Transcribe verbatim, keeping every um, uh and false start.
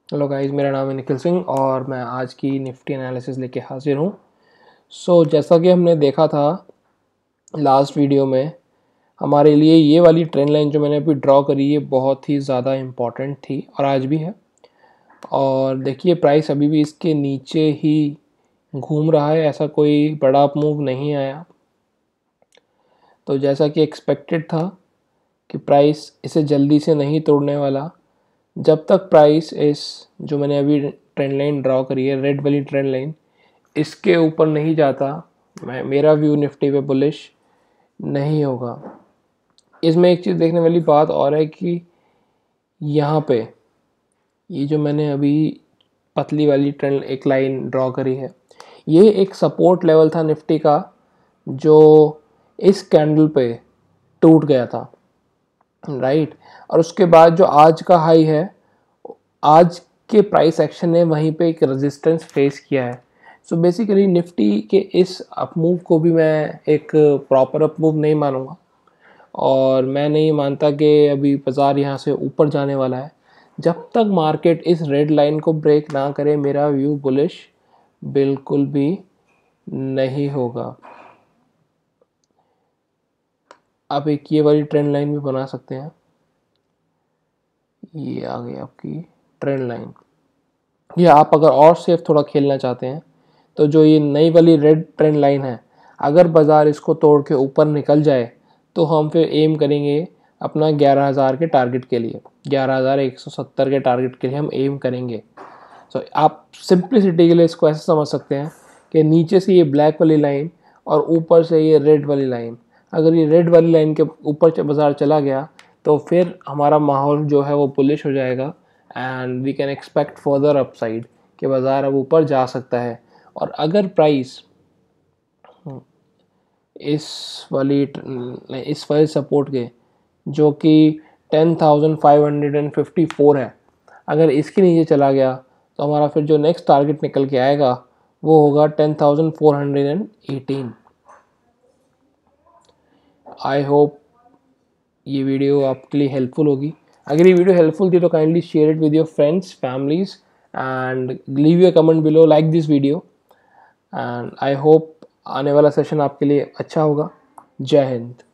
Hello guys, मेरा नाम है निखिल सिंह और मैं आज की निफ्टी एनालिसिस लेके हाजिर हूँ। सो so, जैसा कि हमने देखा था लास्ट वीडियो में, हमारे लिए ये वाली ट्रेंड लाइन जो मैंने अभी ड्रॉ करी है बहुत ही ज़्यादा इम्पॉर्टेंट थी और आज भी है। और देखिए प्राइस अभी भी इसके नीचे ही घूम रहा है, ऐसा कोई बड़ा मूव नहीं आया। तो जैसा कि एक्सपेक्टेड था कि प्राइस इसे जल्दी से नहीं तोड़ने वाला। जब तक प्राइस इस जो मैंने अभी ट्रेंड लाइन ड्रॉ करी है, रेड वाली ट्रेंड लाइन, इसके ऊपर नहीं जाता, मैं मेरा व्यू निफ्टी पे बुलिश नहीं होगा। इसमें एक चीज़ देखने वाली बात और है कि यहाँ पे ये जो मैंने अभी पतली वाली ट्रेंड एक लाइन ड्रॉ करी है, ये एक सपोर्ट लेवल था निफ्टी का जो इस कैंडल पे टूट गया था, राइट। और उसके बाद जो आज का हाई है, आज के प्राइस एक्शन ने वहीं पे एक रेजिस्टेंस फेस किया है। सो बेसिकली निफ्टी के इस अप मूव को भी मैं एक प्रॉपर अप मूव नहीं मानूंगा और मैं नहीं मानता कि अभी बाज़ार यहाँ से ऊपर जाने वाला है। जब तक मार्केट इस रेड लाइन को ब्रेक ना करे, मेरा व्यू बुलिश बिल्कुल भी नहीं होगा। आप एक ये वाली ट्रेंड लाइन भी बना सकते हैं, ये आ गई आपकी ट्रेंड लाइन। या आप अगर और सेफ थोड़ा खेलना चाहते हैं तो जो ये नई वाली रेड ट्रेंड लाइन है, अगर बाज़ार इसको तोड़ के ऊपर निकल जाए तो हम फिर एम करेंगे अपना ग्यारह हज़ार के टारगेट के लिए, ग्यारह हज़ार एक सौ सत्तर के टारगेट के लिए हम एम करेंगे। सो so, आप सिंप्लिसिटी के लिए इसको ऐसे समझ सकते हैं कि नीचे से ये ब्लैक वाली लाइन और ऊपर से ये रेड वाली लाइन, अगर ये रेड वाली लाइन के ऊपर बाज़ार चला गया तो फिर हमारा माहौल जो है वो बुलिश हो जाएगा and we can expect further upside कि बाज़ार अब ऊपर जा सकता है। और अगर प्राइस इस वाली इस वाली सपोर्ट के जो कि ten thousand five hundred and fifty four है, अगर इसके नीचे चला गया तो हमारा फिर जो नेक्स्ट टारगेट निकल के आएगा वो होगा ten thousand four hundred and eighteen. I hope ये वीडियो आपके लिए हेल्पफुल होगी। अगर ये वीडियो हेल्पफुल थी तो kindly share it with your friends, families and leave your comment below, like this video and I hope आने वाला सेशन आपके लिए अच्छा होगा। जय हिंद।